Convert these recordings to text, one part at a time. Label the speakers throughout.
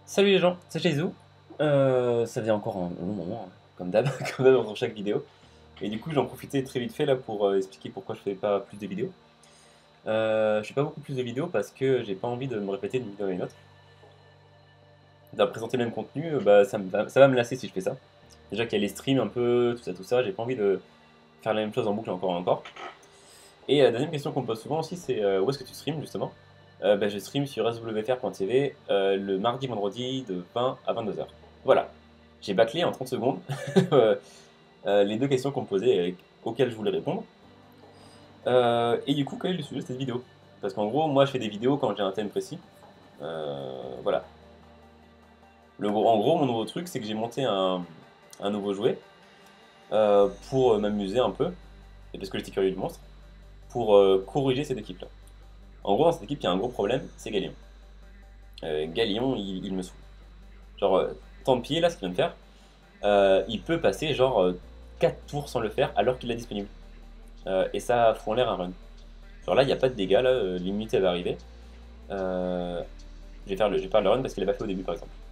Speaker 1: Salut les gens, c'est Jaizu. Ça faisait encore un long moment, hein, comme d'hab, comme d'hab dans chaque vidéo. Et du coup, j'en profitais très vite fait là pour expliquer pourquoi je fais pas plus de vidéos. Je fais pas beaucoup plus de vidéos parce que j'ai pas envie de me répéter d'une vidéo à une autre. De présenter le même contenu, bah, ça va me lasser si je fais ça. Déjà qu'il y a les streams un peu, tout ça, j'ai pas envie de faire la même chose en boucle encore et encore. Et la deuxième question qu'on me pose souvent aussi, c'est où est-ce que tu streams justement? Bah, je stream sur swfr.tv le mardi, vendredi de 20 à 22h. Voilà, j'ai bâclé en 30 secondes euh, les deux questions qu'on me posait et auxquelles je voulais répondre. Et du coup, quel est le sujet de cette vidéo? Parce qu'en gros, moi je fais des vidéos quand j'ai un thème précis. Voilà. En gros, mon nouveau truc, c'est que j'ai monté un nouveau jouet pour m'amuser un peu, et parce que j'étais curieux du monstre, pour corriger cette équipe-là. En gros, dans cette équipe, il y a un gros problème, c'est Galion. Galion, il me saoule. Genre, Tempier, là, ce qu'il vient de faire, il peut passer genre 4 tours sans le faire alors qu'il l'a disponible. Et ça fout en l'air un run. Genre là, il n'y a pas de dégâts, là, l'immunité va arriver. Euh, je vais faire le run parce qu'il l'a pas fait au début, par exemple.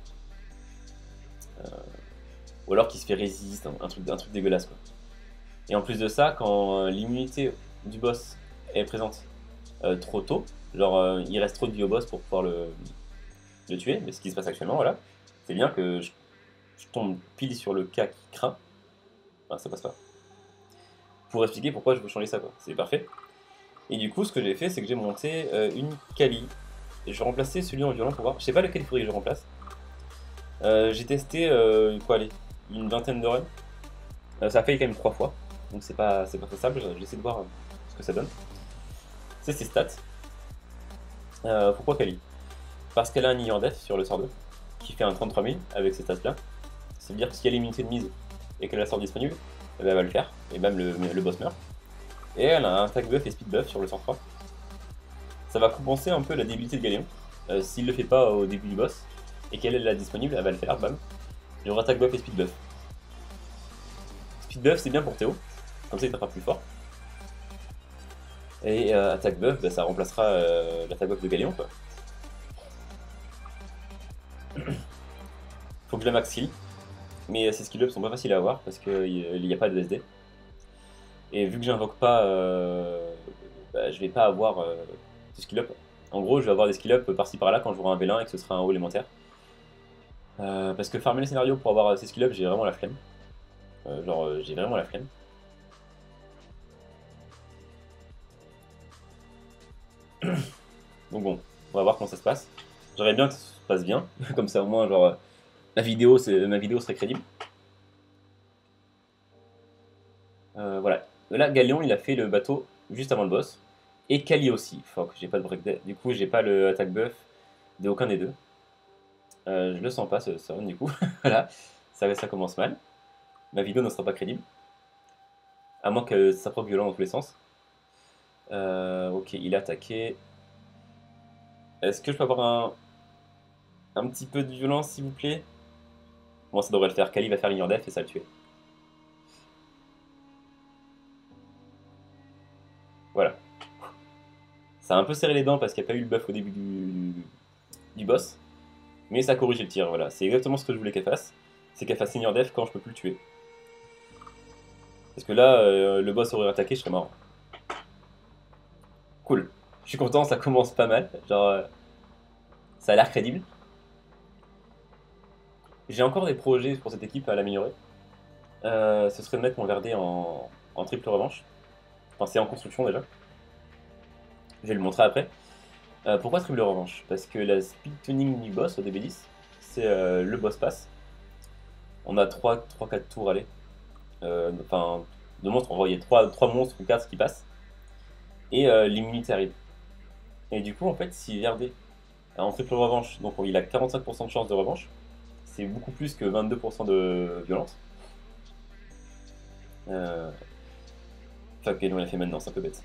Speaker 1: Ou alors qu'il se fait résiste, un truc dégueulasse, quoi. Et en plus de ça, quand l'immunité du boss est présente trop tôt, genre il reste trop de vie au boss pour pouvoir le tuer, mais ce qui se passe actuellement, voilà, c'est bien que je tombe pile sur le cas qui craint, enfin ça passe pas, pour expliquer pourquoi je veux changer ça, quoi. C'est parfait. Et du coup, ce que j'ai fait, c'est que j'ai monté une Kali. Et je vais remplacer celui en violent pour voir. Je sais pas lequel il faudrait que je remplace. J'ai testé, quoi, allez, une vingtaine de runs. Ça a failli quand même 3 fois. Donc c'est pas faisable. J'essaie de voir ce que ça donne. C'est ses stats. Pourquoi Kali? Parce qu'elle a un Ian Def sur le sort 2 qui fait un 33 000 avec ces stats là. Ça veut dire que si elle a l'immunité de mise et qu'elle a la sort disponible, eh ben, elle va le faire. Et même le boss meurt. Et elle a un attack buff et speed buff sur le sort 3. Ça va compenser un peu la débilité de Galéon. S'il le fait pas au début du boss et qu'elle est là disponible, elle va le faire, bam. Il y aura attack buff et speed buff. Speed buff c'est bien pour Théo, comme ça il tapera plus fort. Et attack buff, bah, ça remplacera l'attack buff de Galéon, quoi. Faut que je la max heal, mais ces skill ups sont pas faciles à avoir parce qu'il n'y a pas de SD. Et vu que j'invoque pas, bah, je vais pas avoir de skill up. En gros, je vais avoir des skill up par-ci par-là quand j'aurai un V1 et que ce sera un haut élémentaire. Parce que farmer le scénario pour avoir ces skill up, j'ai vraiment la flemme. J'ai vraiment la flemme. Donc bon, on va voir comment ça se passe. J'aimerais bien que ça se passe bien, comme ça au moins, genre, ma vidéo serait crédible. Voilà. Là, Galion, il a fait le bateau juste avant le boss. Et Kali aussi. Fuck, j'ai pas de break du coup, j'ai pas le attack buff de aucun des deux. Je le sens pas ce run du coup. Voilà, ça commence mal. Ma vidéo ne sera pas crédible. À moins que ça proc violent dans tous les sens. Ok, il a attaqué. Est-ce que je peux avoir un petit peu de violence s'il vous plaît? Bon, ça devrait le faire. Kali va faire l'ignore def et ça va le tuer. Voilà. Ça a un peu serré les dents parce qu'il n'y a pas eu le buff au début du boss. Mais ça corrige le tir, voilà. C'est exactement ce que je voulais qu'elle fasse. C'est qu'elle fasse senior def quand je peux plus le tuer. Parce que là, le boss aurait attaqué, je serais mort. Cool. Je suis content, ça commence pas mal. Genre, ça a l'air crédible. J'ai encore des projets pour cette équipe à l'améliorer. Ce serait de mettre mon Verdé en triple revanche. Enfin, c'est en construction déjà. Je vais le montrer après. Pourquoi triple revanche? Parce que la speed tuning du boss au DB10, c'est le boss pass. On a 3-4 tours, allez. Enfin, de monstres, on voit, il y a 3 monstres ou 4 qui passent. Et l'immunité arrive. Et du coup, en fait, si Verdé en triple revanche, donc il a 45% de chance de revanche, c'est beaucoup plus que 22% de violence. Enfin, ok, non, il a fait maintenant, c'est un peu bête.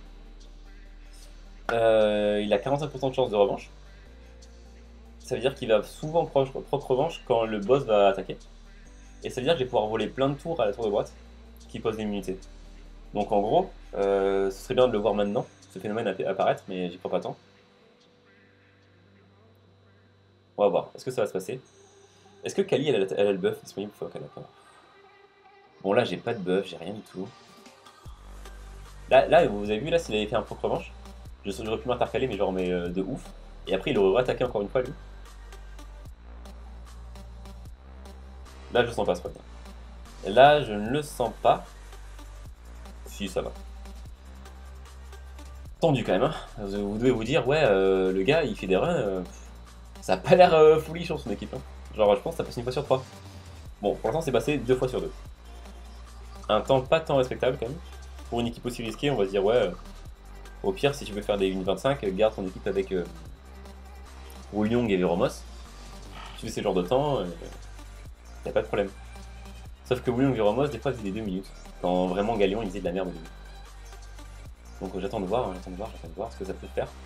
Speaker 1: Il a 45% de chance de revanche. Ça veut dire qu'il va souvent proc revanche quand le boss va attaquer. Et ça veut dire que je vais pouvoir voler plein de tours à la tour de droite qui pose l'immunité. Donc en gros, ce serait bien de le voir maintenant, ce phénomène apparaître, mais j'y crois pas tant. On va voir. Est-ce que ça va se passer? Est-ce que Kali, elle a le buff disponible pour Kanaka? Bon, là, j'ai pas de buff, j'ai rien du tout. Là, vous avez vu, là, s'il avait fait un proc revanche, j'aurais pu m'intercaler, mais genre, mais de ouf. Et après, il aurait attaqué encore une fois, lui. Là, je le sens pas, ce problème. Là, je ne le sens pas. Si, ça va. Tendu quand même, hein. Vous devez vous dire, ouais, le gars, il fait des runs. Ça a pas l'air folichon son équipe. Hein. Genre, je pense que ça passe une fois sur 3. Bon, pour l'instant, c'est passé 2 fois sur 2. Un temps pas tant respectable quand même. Pour une équipe aussi risquée, on va se dire, ouais, au pire, si tu veux faire des 1.25, garde ton équipe avec Woolyong et Veromos. Tu fais ces genres de temps, y'a pas de problème. Sauf que Woolyong et Veromos, des fois, c'est des 2 minutes. Quand vraiment Galion, il faisait de la merde au début. Donc j'attends de voir ce que ça peut faire.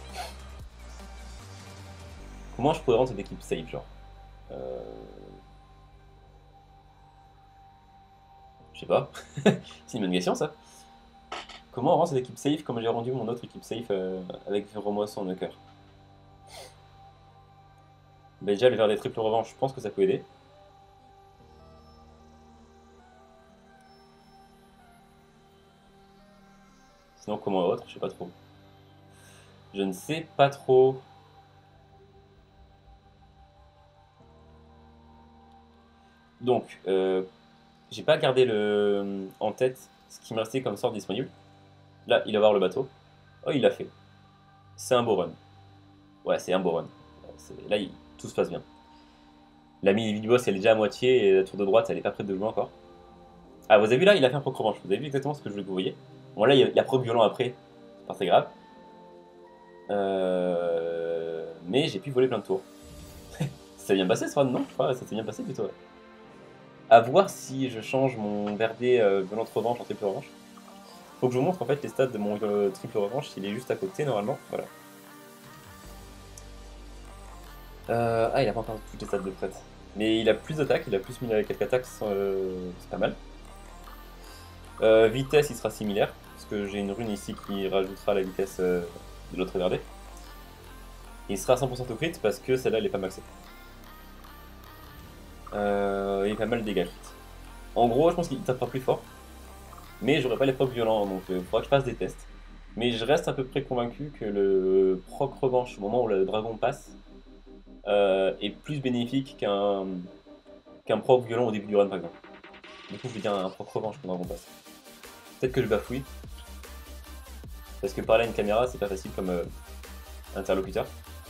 Speaker 1: Comment je pourrais rendre cette équipe safe, genre Je sais pas. C'est une bonne question, ça. Comment on rend cette équipe safe comme j'ai rendu mon autre équipe safe avec Veromos en Nucker? Bah déjà, le vers des triples revanches, je pense que ça peut aider. Sinon, comment autre, je sais pas trop. Je ne sais pas trop. Donc, j'ai pas gardé en tête ce qui me restait comme sort disponible. Là, il va voir le bateau. Oh, il l'a fait. C'est un beau run. Ouais, c'est un beau run. Là, tout se passe bien. La mini boss, elle est déjà à moitié et la tour de droite, elle est pas prête de jouer encore. Ah, vous avez vu là, il a fait un proc revanche. Vous avez vu exactement ce que je voulais que vous voyez. Bon, là, il y a proc violent après. C'est pas très grave. Mais j'ai pu voler plein de tours. Ça s'est bien passé ce run, non? Ça s'est bien passé plutôt. Ouais. À voir si je change mon verdé violente revanche en triple revanche. Faut que je vous montre en fait les stats de mon triple revanche. Il est juste à côté normalement. Voilà. Ah, il a pas encore toutes les stats de prête. Mais il a plus d'attaques, il a plus 1000 quelques attaques, c'est pas mal. Vitesse, il sera similaire, parce que j'ai une rune ici qui rajoutera la vitesse de l'autre verdé. Il sera à 100% au crit parce que celle-là elle est pas maxée. Il est pas mal de dégâts crit. En gros, je pense qu'il tapera plus fort, mais j'aurai pas les procs violents, donc il faudra que je fasse des tests. Mais je reste à peu près convaincu que le proc revanche au moment où le dragon passe est plus bénéfique qu'un proc violent au début du run par exemple. Du coup, je vais dire un proc revanche quand le dragon passe. Peut-être que je bafouille, parce que parler à une caméra c'est pas facile comme interlocuteur.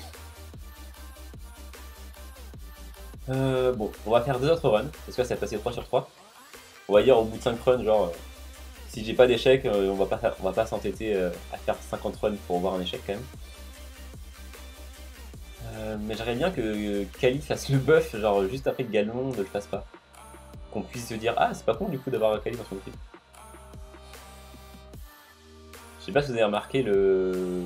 Speaker 1: Bon, on va faire 2 autres runs, parce que là ça va passer 3 sur 3. On va dire au bout de 5 runs, genre, si j'ai pas d'échec, on va pas s'entêter à faire 50 runs pour avoir un échec quand même. Mais j'aimerais bien que Kali fasse le buff, genre juste après que Galon ne le fasse pas. Qu'on puisse se dire, ah c'est pas con du coup d'avoir Kali dans son équipe. Je sais pas si vous avez remarqué le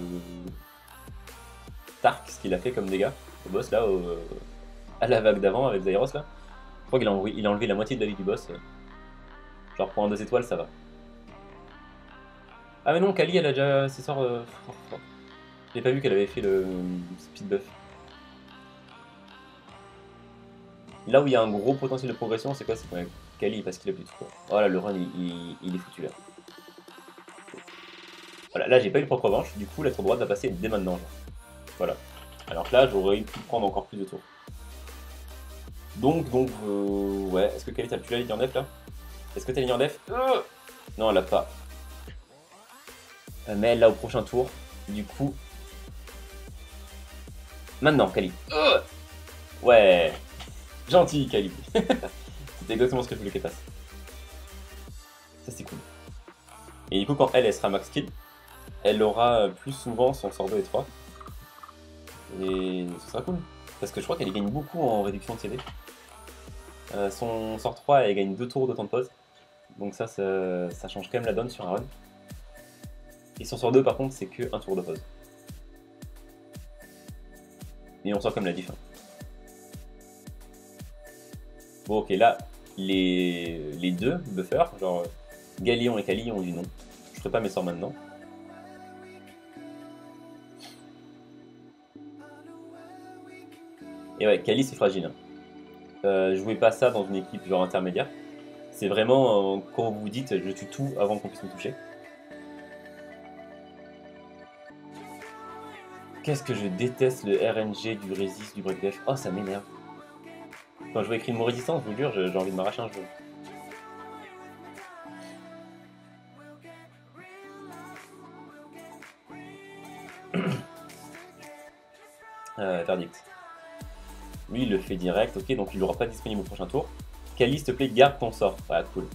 Speaker 1: Tark, ce qu'il a fait comme dégâts au boss là, à la vague d'avant avec Zyros là. Je crois qu'il a enlevé la moitié de la vie du boss. Genre pour un 2 étoiles ça va. Ah mais non, Kali elle a déjà ses sorts fort fort. J'ai pas vu qu'elle avait fait le speed buff. Là où il y a un gros potentiel de progression, c'est quoi? C'est quand Kali parce qu'il a plus de quoi. Voilà, le run il est foutu là. Voilà, là j'ai pas eu le propre revanche, du coup la tour droite va passer dès maintenant. Genre. Voilà. Alors que là j'aurais pu prendre encore plus de tours. Donc, ouais, est-ce que Kali tu l'as ligne en def là? Est-ce que t'as ligne en def? Non, elle l'a pas. Mais elle l'a au prochain tour. Du coup. Maintenant, Kali. Ouais. Gentil, Kali. C'était exactement ce que je voulais qu'elle fasse. Ça, c'est cool. Et du coup, quand elle sera max kill, elle aura plus souvent son sort 2 et 3. Et ce sera cool. Parce que je crois qu'elle gagne beaucoup en réduction de CD. Son sort 3, elle gagne 2 tours de temps de pause. Donc ça change quand même la donne sur un run. Et son sort 2 par contre c'est que 1 tour de pause. Et on sort comme la diff. Hein. Bon ok là, les deux buffers, genre Galéon et Kali ont dit non. Je ferai pas mes sorts maintenant. Et ouais, Kali c'est fragile. Jouez pas ça dans une équipe genre intermédiaire. C'est vraiment quand vous vous dites je tue tout avant qu'on puisse me toucher. Qu'est-ce que je déteste le RNG, du résist, du breakdef. Oh ça m'énerve. Quand je vois écrire mon résistance, je vous jure, j'ai envie de m'arracher un cheveu. Verdict. Lui il le fait direct, ok, donc il n'aura pas disponible au prochain tour. Kali, s'il te plaît, garde ton sort. Voilà, cool.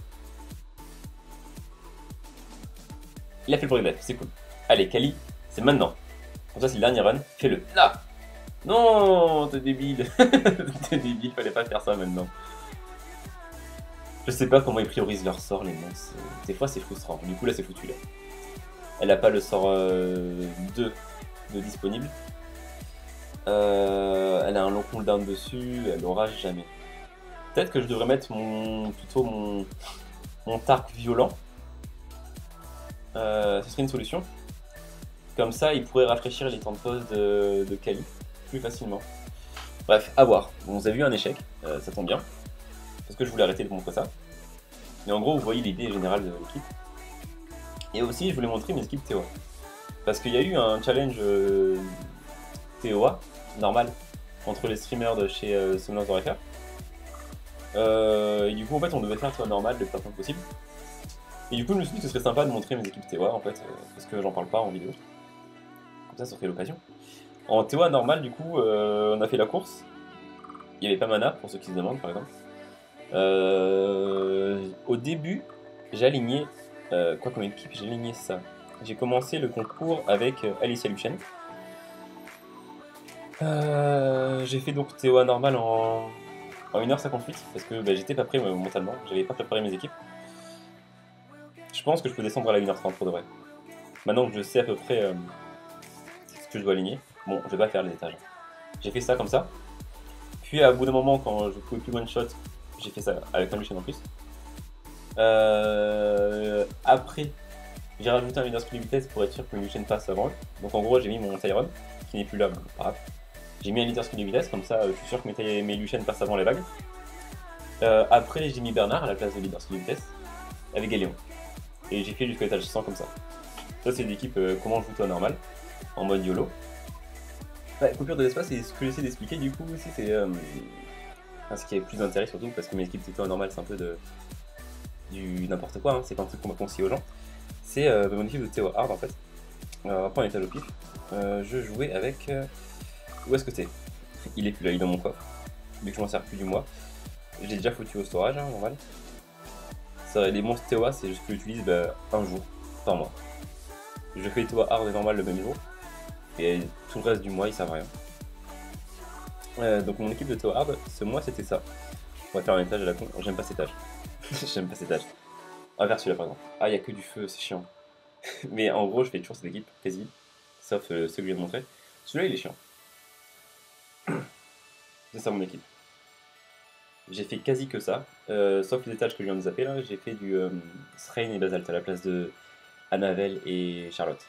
Speaker 1: Il a fait le breakdef, c'est cool. Allez, Kali, c'est maintenant. Comme ça, c'est le dernier run. Fais-le. Là. Non, t'es débile. T'es débile, fallait pas faire ça maintenant. Je sais pas comment ils priorisent leur sort, les monstres. Des fois, c'est frustrant. Du coup, là, c'est foutu, là. Elle a pas le sort 2 de disponible. Elle a un long cooldown dessus. Elle l'aura jamais. Peut-être que je devrais mettre plutôt mon Tark violent. Ce serait une solution. Comme ça, il pourrait rafraîchir les temps de pause de Kali plus facilement. Bref, à voir. Bon, vous avez vu un échec, ça tombe bien. Parce que je voulais arrêter de montrer ça. Mais en gros, vous voyez l'idée générale de l'équipe. Et aussi, je voulais montrer mes équipes TOA. Parce qu'il y a eu un challenge TOA, normal, entre les streamers de chez Semblance.fr. Et du coup, en fait, on devait faire TOA normal le plus rapidement possible. Et du coup, je me suis dit que ce serait sympa de montrer mes équipes TOA, en fait, parce que j'en parle pas en vidéo. Comme ça ferait l'occasion. En TOA normal, du coup, on a fait la course. Il n'y avait pas mana, pour ceux qui se demandent, par exemple. Au début, j'ai aligné... quoi comme équipe? J'ai aligné ça. J'ai commencé le concours avec Alicia Luchen. J'ai fait donc TOA normal en 1h58, parce que bah, j'étais pas prêt mentalement, j'avais pas préparé mes équipes. Je pense que je peux descendre à la 1h30 pour de vrai. Maintenant que je sais à peu près ce que je dois aligner, bon, je vais pas faire les étages. J'ai fait ça comme ça. Puis à bout d'un moment, quand je pouvais plus one shot, j'ai fait ça avec un Luchen en plus. Après, j'ai rajouté un leader skill vitesse pour être sûr que Luchen passe avant. Donc en gros, j'ai mis mon Tyron, qui n'est plus là, bon, pas grave. J'ai mis un leader skill vitesse, comme ça je suis sûr que mes Luchen passent avant les vagues. Après, j'ai mis Bernard à la place de leader skill vitesse, avec Galéon. Et j'ai fait jusqu'à l'étage 100 comme ça. Ça, c'est l'équipe comment je joue toi normal, en mode YOLO. Ouais, coupure de l'espace, c'est ce que j'essaie d'expliquer du coup aussi, c'est ce qui est plus d'intérêt surtout, parce que mes équipes TTO normal, c'est un peu du n'importe quoi, hein, c'est pas un truc qu'on va conseiller aux gens. C'est mon équipe de TO hard en fait. Après, on étage au pif. Je jouais avec. Où est-ce que c'est? Il est plus là, il est dans mon coffre. Vu que je m'en sers plus du mois. Je l'ai déjà foutu au storage, hein, normal. Les monstres TOA, c'est juste que j'utilise un jour par mois. Je fais les TOA hard et normal le même jour. Et tout le reste du mois, ils servent à rien. Donc mon équipe de TOA hard, ce mois, c'était ça. On va faire un étage à la con. J'aime pas cet étage. J'aime pas cet étage. On va faire celui-là par exemple. Ah, il y a que du feu, c'est chiant. Mais en gros, je fais toujours cette équipe, quasi. Sauf ceux que je viens de montrer. Celui-là, il est chiant. C'est ça mon équipe. J'ai fait quasi que ça, sauf les étages que je viens de zapper là, j'ai fait du Srain et Basalt à la place de Annabelle et Charlotte.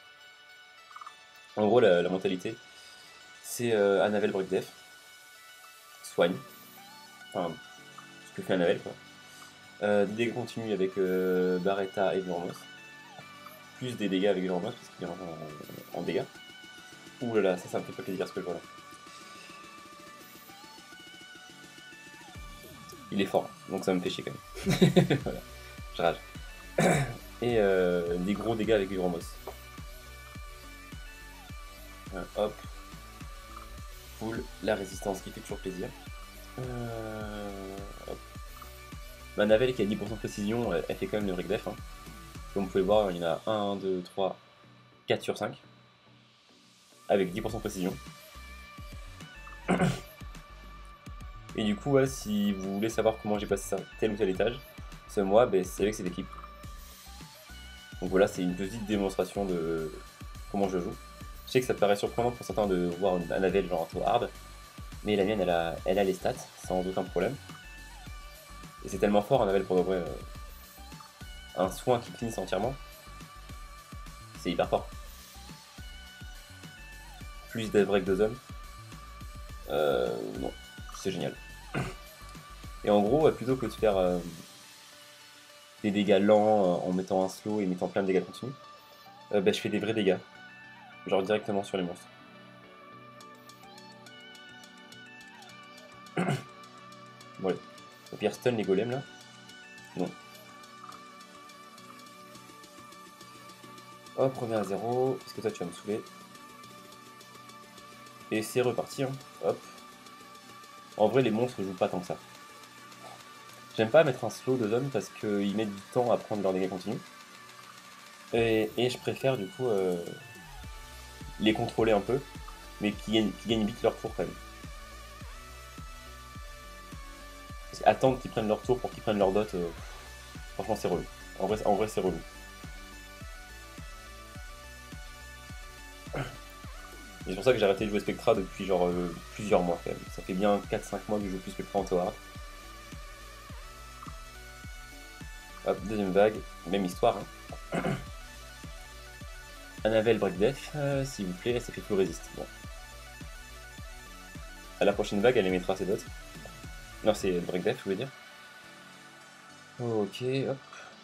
Speaker 1: En gros, la mentalité, c'est Annabelle breakdef, soigne, enfin, ce que fait Annabelle quoi. Des dégâts continus avec Barretta et Vurmos, plus des dégâts avec Vurmos parce qu'il est en dégâts. Ouh là là, ça me fait pas plaisir ce que je vois là. Il est fort, donc ça me fait chier quand même. Voilà, je rage. Et des gros dégâts avec Vurmos. Hop. Full la résistance qui fait toujours plaisir. Hop. Ma Navelle qui a 10% de précision, elle fait quand même le breakdef. Hein. Comme vous pouvez voir, il y en a 1, 2, 3, 4 sur 5. Avec 10% de précision. Et du coup, ouais, si vous voulez savoir comment j'ai passé ça, tel ou tel étage, ce mois, c'est avec cette équipe. Donc voilà, c'est une petite démonstration de comment je joue. Je sais que ça paraît surprenant pour certains de voir un Annabelle genre un tour hard, mais la mienne elle a les stats sans aucun problème. Et c'est tellement fort Annabelle pour de vrai. Un soin qui cleanse entièrement, c'est hyper fort. Plus death break de zone. Non, c'est génial. Et en gros, plutôt que de faire des dégâts lents en mettant un slow et mettant plein de dégâts continus, bah, je fais des vrais dégâts. Genre directement sur les monstres. Bon, allez. Au pire, stun les golems là. Non. Hop, revient à 0, parce que toi tu vas me saouler. Et c'est reparti, hein. Hop. En vrai, les monstres jouent pas tant que ça. J'aime pas mettre un slow de zone parce qu'ils mettent du temps à prendre leur dégâts continus. Et je préfère du coup les contrôler un peu, mais qui gagnent vite leur tour quand même. Parce qu'attendre qu'ils prennent leur tour pour qu'ils prennent leur dot, franchement c'est relou. En vrai c'est relou. Et c'est pour ça que j'ai arrêté de jouer Spectra depuis genre plusieurs mois quand même. Ça fait bien 4-5 mois que je joue plus Spectra en Tower. Hop, deuxième vague, même histoire. Hein. Annabelle Break Def, s'il vous plaît, ça fait full resist. Bon. À la prochaine vague, elle émettra ses dots. Non, c'est Break Def, je voulais dire. Ok, hop.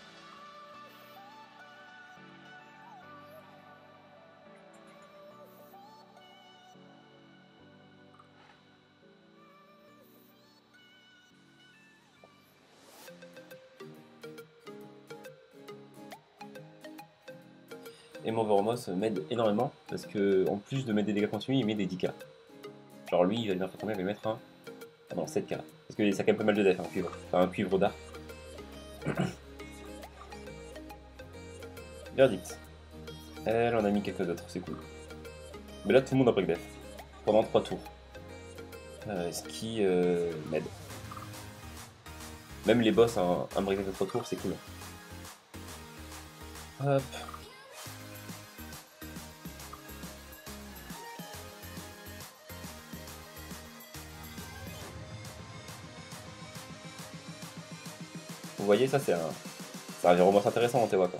Speaker 1: Et mon Vormos m'aide énormément parce que en plus de mettre des dégâts continus, il met des 10k. Genre lui, il va venir faire combien? Il va mettre un. Ah non, 7k. Parce que ça a quand même pas mal de def, un cuivre. Enfin, un cuivre d'art. Verdict. Elle en a mis quelques d'autres, c'est cool. Mais là, tout le monde a break def. Pendant 3 tours. Ce qui m'aide. Même les boss, un break def de 3 tours, c'est cool. Hop. Vous voyez, ça c'est un romance intéressant en Tewa quoi.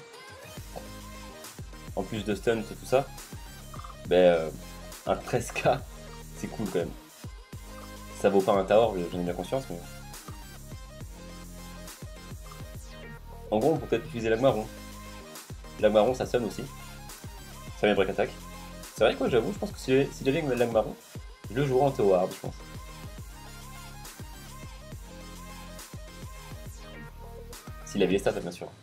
Speaker 1: En plus de stun et tout ça, ben, un 13k, c'est cool quand même. Ça vaut pas un tower, j'en ai bien conscience, mais... En gros, on peut peut-être utiliser l'Agmaron. L'Agmaron, ça stun aussi. Ça met break attack. C'est vrai quoi, j'avoue, je pense que si j'avais l'Agmaron, je le jouerais en Teo hard, je pense. S'il avait les stats, bien sûr.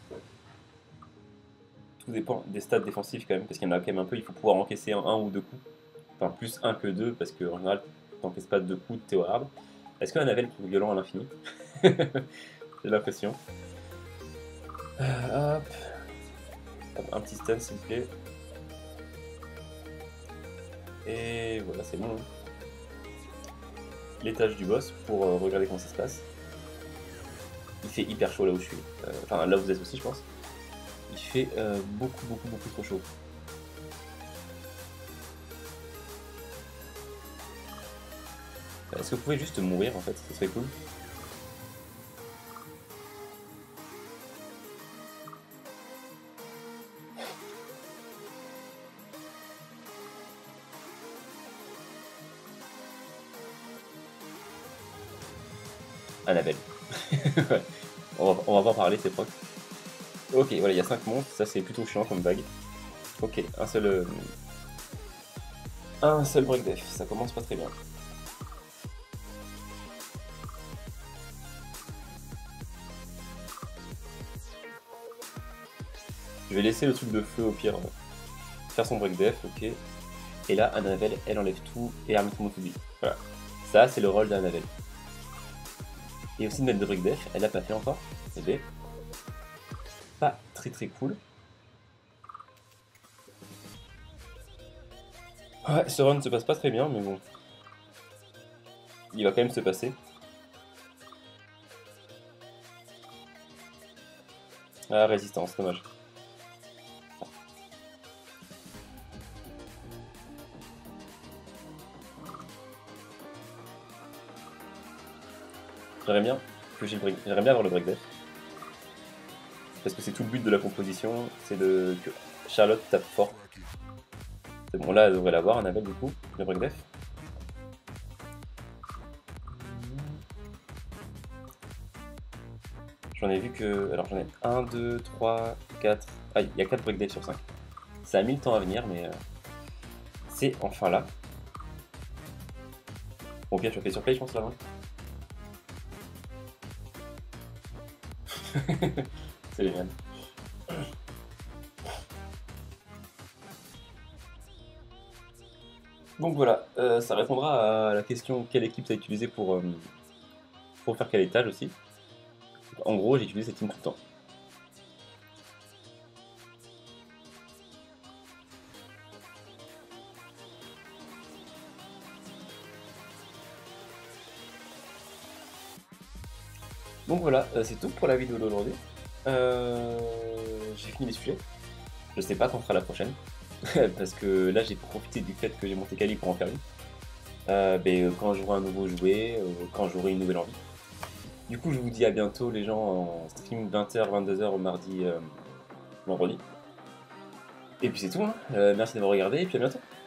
Speaker 1: Tout dépend des stats défensifs quand même, parce qu'il y en a quand même un peu, il faut pouvoir encaisser un ou deux coups. Enfin, plus un que deux, parce qu'en général, t'encaisses pas deux coups de Teo hard. Est-ce qu'un Navel est violent à l'infini? J'ai l'impression. Hop. Un petit stun s'il vous plaît. Et voilà, c'est bon. L'étage du boss pour regarder comment ça se passe. Il fait hyper chaud là où je suis. Enfin, là où vous êtes aussi, je pense. Il fait beaucoup trop chaud. Est-ce que vous pouvez juste mourir en fait? Ce serait cool. Annabelle. Ouais. On va pas en parler, c'est proc. Ok, voilà, il y a 5 monstres, ça c'est plutôt chiant comme vague. Ok, un seul break def, ça commence pas très bien. Je vais laisser le truc de feu au pire faire son break def, ok. Et là, Annabelle, elle enlève tout et arme tout le monde tout de suite. Voilà. Ça, c'est le rôle d'Annabelle. Et aussi de mettre de break def, elle l'a pas fait encore. Eh bien, pas très cool. Ouais, ce run se passe pas très bien, mais bon. Il va quand même se passer. Ah, résistance, dommage. J'aimerais bien avoir le break def. Parce que c'est tout le but de la composition, c'est que Charlotte tape fort. C'est bon, là elle devrait l'avoir, Annabelle du coup, le break def. J'en ai vu que. Alors j'en ai 1, 2, 3, 4. Ah, il y a 4 breakdales sur 5. Ça a mis le temps à venir, mais c'est enfin là. Bon, bien, je fais sur play, je pense, là. C'est génial. Donc voilà, ça répondra à la question quelle équipe tu as utilisé pour faire quel étage aussi. En gros, j'ai utilisé cette team tout le temps. Donc voilà, c'est tout pour la vidéo d'aujourd'hui. J'ai fini les sujets. Je sais pas quand fera la prochaine. Parce que là, j'ai profité du fait que j'ai monté Kali pour en faire une. Quand j'aurai un nouveau jouet, quand j'aurai une nouvelle envie. Du coup, je vous dis à bientôt, les gens, en stream 20h, 22h, mardi, vendredi. Et puis c'est tout, hein. Merci d'avoir regardé, et puis à bientôt.